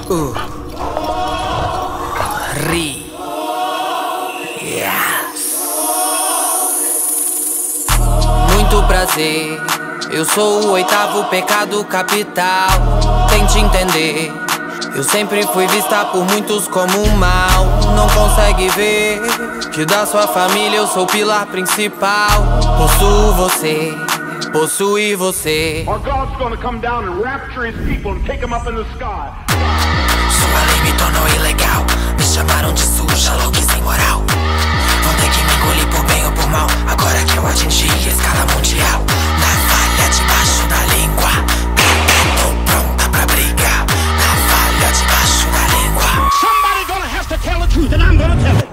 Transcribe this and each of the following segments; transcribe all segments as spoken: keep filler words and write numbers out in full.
Uh. Ri. Yes. Muito prazer. Eu sou o oitavo pecado capital. Tente entender. Eu sempre fui vista por muitos como um mal. Não consegue ver que da sua família eu sou o pilar principal. Possuo você, possui você. Or God's gonna come down and rapture his people and take them up in the sky. Sua lei me tornou ilegal. Me chamaram de suja, louca e sem moral. Vão ter que me engolir por bem ou por mal. Agora que eu atingi a escala mundial. Na falha debaixo da língua. Tô pronta pra brigar. Na falha debaixo da língua. Somebody gonna have to tell the truth and I'm gonna tell it.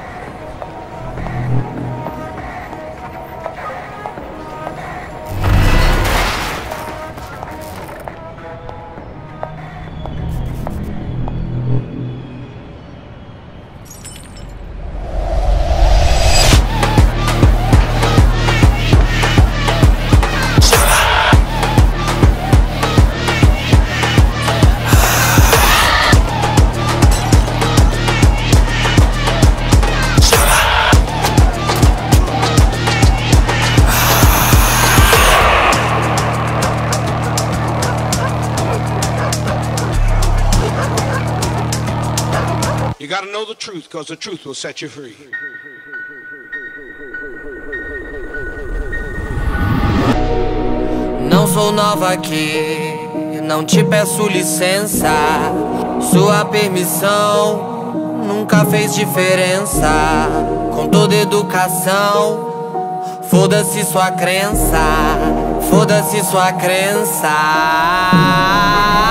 You gotta know the truth, because the truth will set you free. Não sou nova aqui, não te peço licença. Sua permissão nunca fez diferença. Com toda educação, foda-se sua crença, foda-se sua crença.